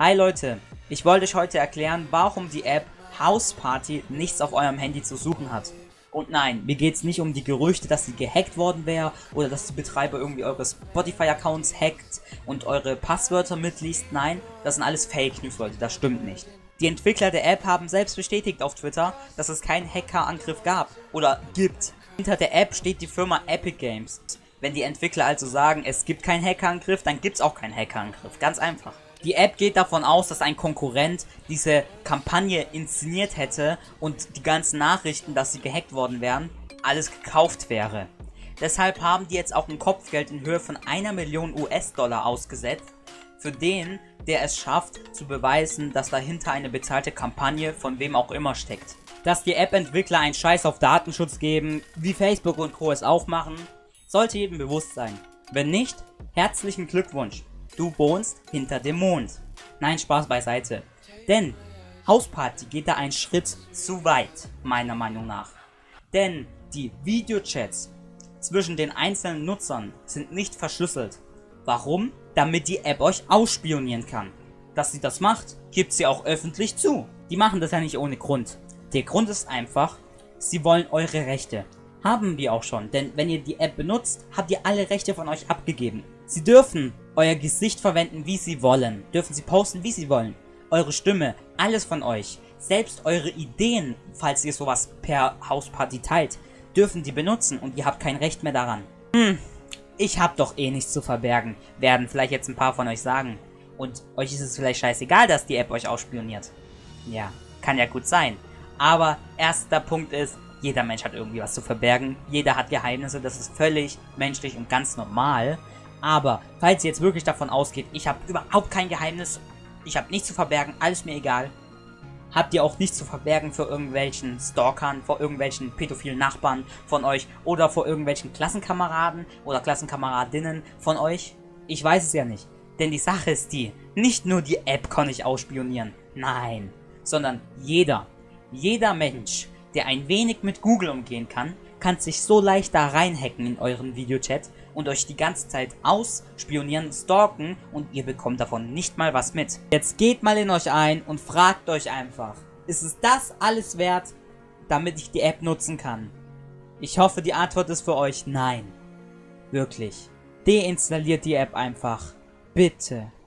Hi Leute, ich wollte euch heute erklären, warum die App House Party nichts auf eurem Handy zu suchen hat. Und nein, mir geht es nicht um die Gerüchte, dass sie gehackt worden wäre oder dass die Betreiber irgendwie eure Spotify-Accounts hackt und eure Passwörter mitliest. Nein, das sind alles Fake News, Leute, das stimmt nicht. Die Entwickler der App haben selbst bestätigt auf Twitter, dass es keinen Hackerangriff gab oder gibt. Hinter der App steht die Firma Epic Games. Wenn die Entwickler also sagen, es gibt keinen Hackerangriff, dann gibt es auch keinen Hackerangriff. Ganz einfach. Die App geht davon aus, dass ein Konkurrent diese Kampagne inszeniert hätte und die ganzen Nachrichten, dass sie gehackt worden wären, alles gekauft wäre. Deshalb haben die jetzt auch ein Kopfgeld in Höhe von 1 Million US-Dollar ausgesetzt, für den, der es schafft, zu beweisen, dass dahinter eine bezahlte Kampagne von wem auch immer steckt. Dass die App-Entwickler einen Scheiß auf Datenschutz geben, wie Facebook und Co. es auch machen, sollte jedem bewusst sein. Wenn nicht, herzlichen Glückwunsch. Du wohnst hinter dem Mond. Nein, Spaß beiseite. Denn House Party geht da einen Schritt zu weit, meiner Meinung nach. Denn die Videochats zwischen den einzelnen Nutzern sind nicht verschlüsselt. Warum? Damit die App euch ausspionieren kann. Dass sie das macht, gibt sie auch öffentlich zu. Die machen das ja nicht ohne Grund. Der Grund ist einfach, sie wollen eure Rechte. Haben wir auch schon, denn wenn ihr die App benutzt, habt ihr alle Rechte von euch abgegeben. Sie dürfen euer Gesicht verwenden, wie sie wollen. Dürfen sie posten, wie sie wollen. Eure Stimme, alles von euch. Selbst eure Ideen, falls ihr sowas per Hausparty teilt, dürfen die benutzen und ihr habt kein Recht mehr daran. Ich hab doch eh nichts zu verbergen, werden vielleicht jetzt ein paar von euch sagen. Und euch ist es vielleicht scheißegal, dass die App euch ausspioniert. Ja, kann ja gut sein. Aber erster Punkt ist, jeder Mensch hat irgendwie was zu verbergen. Jeder hat Geheimnisse, das ist völlig menschlich und ganz normal. Aber falls ihr jetzt wirklich davon ausgeht, ich habe überhaupt kein Geheimnis, ich habe nichts zu verbergen, alles mir egal, habt ihr auch nichts zu verbergen vor irgendwelchen Stalkern, vor irgendwelchen pädophilen Nachbarn von euch oder vor irgendwelchen Klassenkameraden oder Klassenkameradinnen von euch? Ich weiß es ja nicht. Denn die Sache ist die, nicht nur die App kann ich ausspionieren, nein, sondern jeder Mensch, der ein wenig mit Google umgehen kann sich so leicht da reinhacken in euren Videochat und euch die ganze Zeit ausspionieren, stalken und ihr bekommt davon nicht mal was mit. Jetzt geht mal in euch ein und fragt euch einfach, ist es das alles wert, damit ich die App nutzen kann? Ich hoffe, die Antwort ist für euch nein. Wirklich. Deinstalliert die App einfach. Bitte.